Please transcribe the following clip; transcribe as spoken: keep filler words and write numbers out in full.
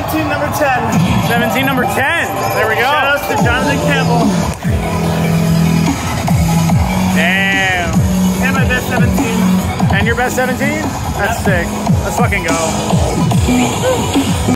seventeen, number ten. seventeen, number ten. There we go. Shout outs to Jonathan Campbell. Damn. And my best seventeen. And your best seventeen? That's Yep. sick. Let's fucking go.